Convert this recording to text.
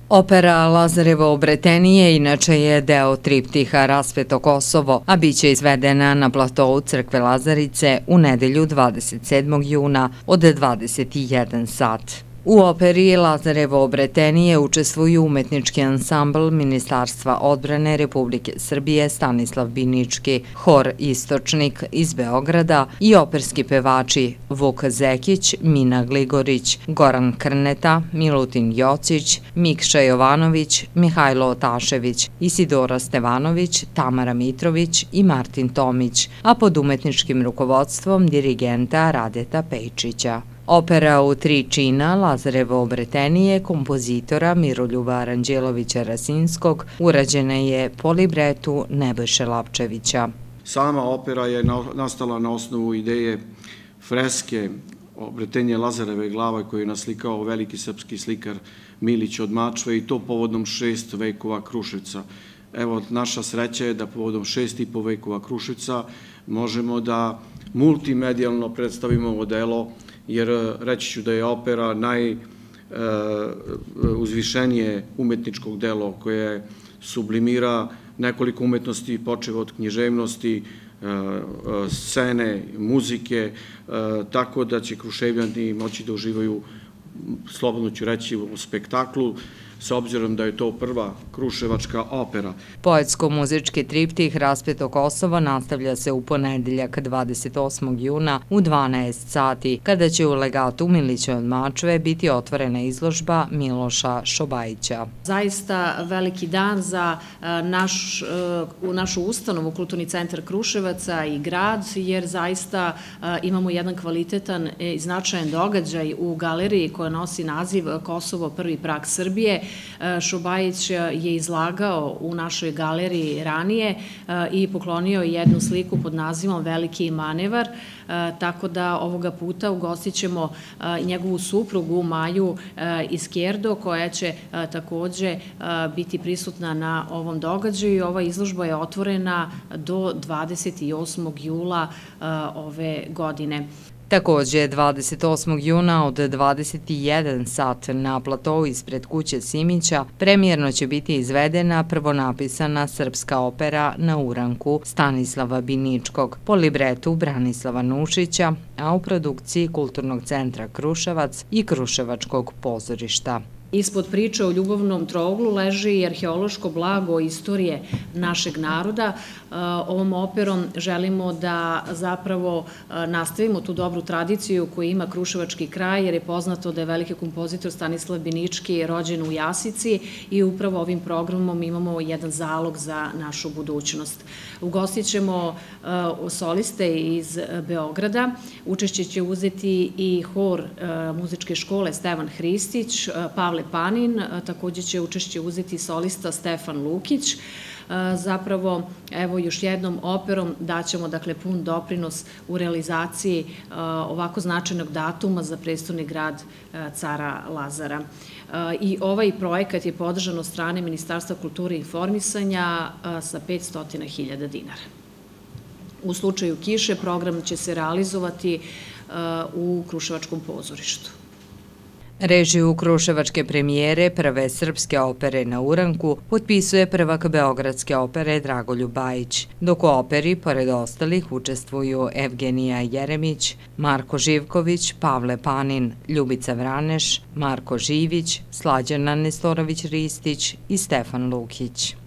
Opera Lazarevo obretenije inače je deo triptiha Rasveto Kosovo, a bit će izvedena na platovu Crkve Lazarice u nedelju 27. juna od 21 sat. U operi Lazarevo obretenije učestvuju umetnički ansambl Ministarstva odbrane Republike Srbije Stanislav Binički, hor Istočnik iz Beograda i operski pevači Vuk Zekić, Mina Gligorić, Goran Krneta, Milutin Jocić, Mikša Jovanović, Mihajlo Otašević, Isidora Stevanović, Tamara Mitrović i Martin Tomić, a pod umetničkim rukovodstvom dirigenta Radeta Pejčića. Opera u 3 čina Lazarevo obretenije kompozitora Miroljuba Aranđelovića Rasinskog urađena je po libretu Nebojše Lapčevića. Sama opera je nastala na osnovu ideje freske Obretenje Lazareve glave koju je naslikao veliki srpski slikar Milić od Mačve i to povodom 6 vekova Kruševca. Evo, naša sreća je da povodom 6,5 vekova Kruševca možemo da multimedijalno predstavimo ovo delo, jer reći ću da je opera najuzvišenije umetničkog delo koje sublimira nekoliko umetnosti, počev od književnosti, scene, muzike, tako da će Kruševljani moći da uživaju, slobodno ću reći, u spektaklu, s obzirom da je to prva kruševačka opera. Poetsko-muzički triptih Rasveto Kosovo nastavlja se u ponedeljak 28. juna u 12 sati, kada će u legatu Milića od Mačve biti otvorena izložba Miloša Šobajića. Zaista veliki dan za našu ustanovu, Kulturni centar Kruševaca i grad, jer zaista imamo jedan kvalitetan i značajan događaj u galeriji koja nosi naziv Kosovo prvi prag Srbije. Šobajić je izlagao u našoj galeriji ranije i poklonio jednu sliku pod nazivom Veliki manevar, tako da ovoga puta ugostit ćemo njegovu suprugu Maju Izquierdo, koja će takođe biti prisutna na ovom događaju. Ova izložba je otvorena do 28. jula ove godine. Takođe, 28. juna od 21 sat na platovu ispred kuće Simića premijerno će biti izvedena prvonapisana srpska opera Na uranku Stanislava Biničkog po libretu Branislava Nušića, a u produkciji Kulturnog centra Kruševac i Kruševačkog pozorišta. Ispod priče o ljubavnom trouglu leži i arheološko blago istorije našeg naroda. Ovom operom želimo da zapravo nastavimo tu dobru tradiciju koju ima Kruševački kraj, jer je poznato da je veliki kompozitor Stanislav Binički rođen u Jasici i upravo ovim programom imamo jedan zalog za našu budućnost. Ugostit ćemo soliste iz Beograda, učešće će uzeti i hor muzičke škole Stevan Hristić, Pavle Panin, takođe će učešće uzeti solista Stefan Lukić. Zapravo, evo još jednom operom daćemo pun doprinos u realizaciji ovako značajnog datuma za prestolni grad Cara Lazara. I ovaj projekat je podržan od strane Ministarstva kulture i informisanja sa 500.000 dinara. U slučaju kiše program će se realizovati u Kruševačkom pozorištu. Režiju kruševačke premijere prve srpske opere Na uranku potpisuje prvak beogradske opere Dragoljub Bajić, dok u operi, pored ostalih, učestvuju Evgenija Jeremić, Marko Živković, Pavle Panin, Ljubica Vraneš, Marko Živić, Slađana Nestorović Ristić i Stefan Lukić.